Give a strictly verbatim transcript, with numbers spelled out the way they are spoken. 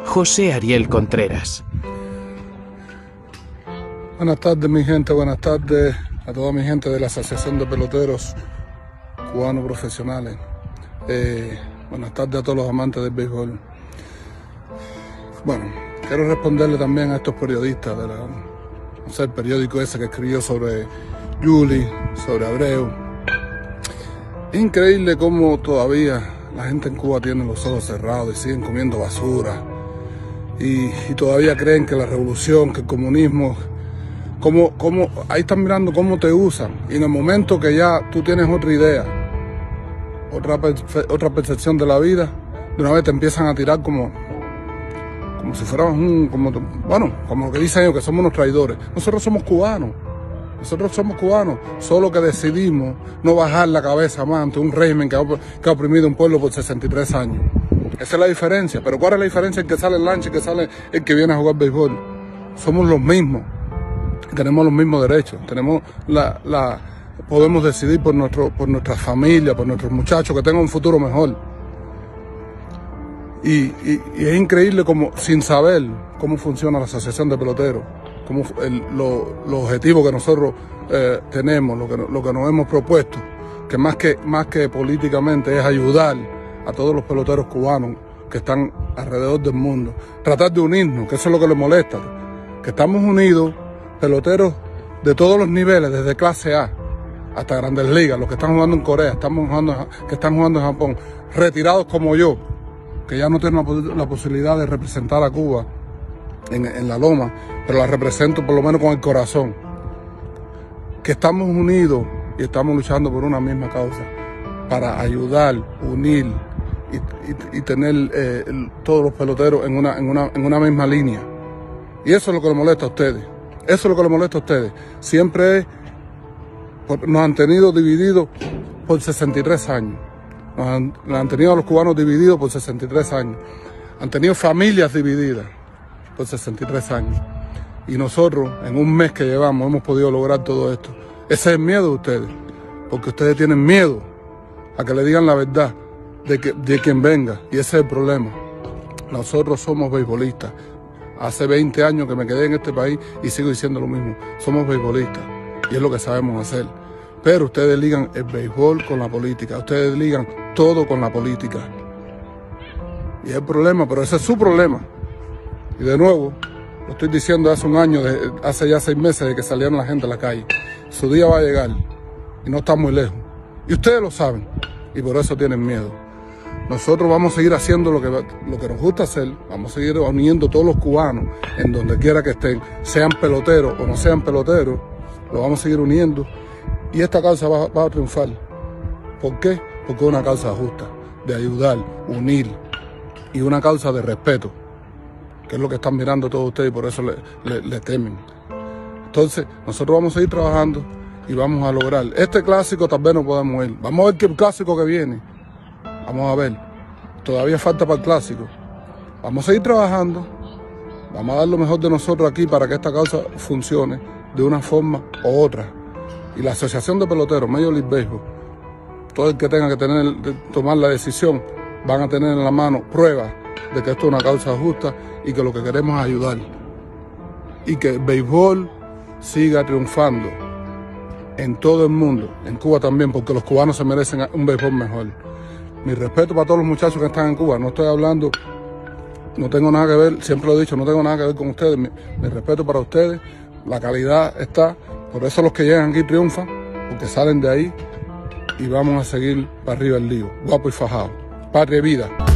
José Ariel Contreras. Buenas tardes, mi gente, buenas tardes a toda mi gente de la Asociación de Peloteros Cubanos Profesionales. Eh, buenas tardes a todos los amantes del béisbol. Bueno, quiero responderle también a estos periodistas de la, no sé, el periódico ese que escribió sobre Yuli, sobre Abreu. Es increíble cómo todavía la gente en Cuba tiene los ojos cerrados y siguen comiendo basura. Y, y todavía creen que la revolución, que el comunismo, como, como, ahí están mirando cómo te usan. Y en el momento que ya tú tienes otra idea, otra, otra percepción de la vida, de una vez te empiezan a tirar como, como si fuéramos un, como, bueno, como lo que dicen ellos, que somos unos traidores. Nosotros somos cubanos. Nosotros somos cubanos, solo que decidimos no bajar la cabeza más ante un régimen que ha, que ha oprimido un pueblo por sesenta y tres años. Esa es la diferencia. Pero ¿cuál es la diferencia? El que sale en lancha y que sale el que viene a jugar béisbol. Somos los mismos. Tenemos los mismos derechos. Tenemos la, la, podemos decidir por, nuestro, por nuestra familia, por nuestros muchachos, que tengan un futuro mejor. Y, y, y es increíble como, sin saber cómo funciona la Asociación de Peloteros, como el, lo, los objetivos que nosotros eh, tenemos, lo que, lo que nos hemos propuesto, que más, que más que políticamente es ayudar a todos los peloteros cubanos que están alrededor del mundo, tratar de unirnos, que eso es lo que les molesta, que estamos unidos, peloteros de todos los niveles, desde clase A hasta Grandes Ligas, los que están jugando en Corea, estamos jugando, que están jugando en Japón, retirados como yo, que ya no tienen la, la posibilidad de representar a Cuba En, en la loma, pero la represento por lo menos con el corazón, que estamos unidos y estamos luchando por una misma causa, para ayudar, unir y, y, y tener eh, el, todos los peloteros en una, en, una, en una misma línea. Y eso es lo que les molesta a ustedes, eso es lo que les molesta a ustedes. Siempre es, por, nos han tenido divididos por sesenta y tres años, nos han, nos han tenido a los cubanos divididos por sesenta y tres años, han tenido familias divididas por sesenta y tres años. Y nosotros, en un mes que llevamos, hemos podido lograr todo esto. Ese es el miedo de ustedes, porque ustedes tienen miedo a que le digan la verdad de, que, de quien venga, y ese es el problema. Nosotros somos beisbolistas. Hace veinte años que me quedé en este país y sigo diciendo lo mismo. Somos beisbolistas, y es lo que sabemos hacer. Pero ustedes ligan el béisbol con la política, ustedes ligan todo con la política. Y es el problema, pero ese es su problema. Y de nuevo, lo estoy diciendo hace un año, de, hace ya seis meses de que salieron la gente a la calle. Su día va a llegar y no está muy lejos. Y ustedes lo saben y por eso tienen miedo. Nosotros vamos a seguir haciendo lo que, lo que nos gusta hacer. Vamos a seguir uniendo todos los cubanos en donde quiera que estén, sean peloteros o no sean peloteros, lo vamos a seguir uniendo. Y esta causa va, va a triunfar. ¿Por qué? Porque es una causa justa, de ayudar, unir y una causa de respeto, que es lo que están mirando todos ustedes y por eso le, le, le temen. Entonces, nosotros vamos a seguir trabajando y vamos a lograr. Este clásico tal vez no podamos ir. Vamos a ver qué clásico que viene. Vamos a ver. Todavía falta para el clásico. Vamos a seguir trabajando. Vamos a dar lo mejor de nosotros aquí para que esta causa funcione de una forma u otra. Y la Asociación de Peloteros, Major League Baseball, todo el que tenga que tener, tomar la decisión, van a tener en la mano pruebas de que esto es una causa justa y que lo que queremos es ayudar. Y que el béisbol siga triunfando en todo el mundo, en Cuba también, porque los cubanos se merecen un béisbol mejor. Mi respeto para todos los muchachos que están en Cuba. No estoy hablando, no tengo nada que ver, siempre lo he dicho, no tengo nada que ver con ustedes. Mi, mi respeto para ustedes, la calidad está, por eso los que llegan aquí triunfan, porque salen de ahí y vamos a seguir para arriba el lío, guapo y fajado. Patria y vida.